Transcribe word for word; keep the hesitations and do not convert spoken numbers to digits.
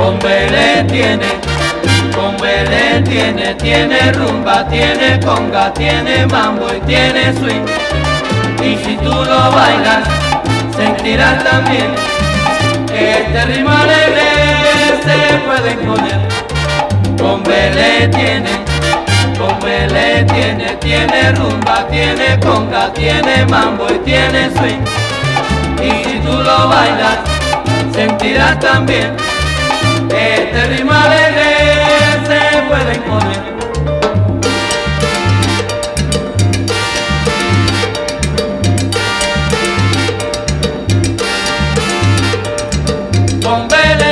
Con Belén tiene, con Belén tiene, tiene rumba, tiene conga, tiene mambo y tiene swing. Y si tú lo bailas, sentirás también que este ritmo alegre se puede imponer. Con Belén tiene, con Belén tiene, tiene rumba, tiene conga, tiene mambo y tiene swing. Y si tú lo bailas, sentirás también que este ritmo alegre se puede imponer. Con Belén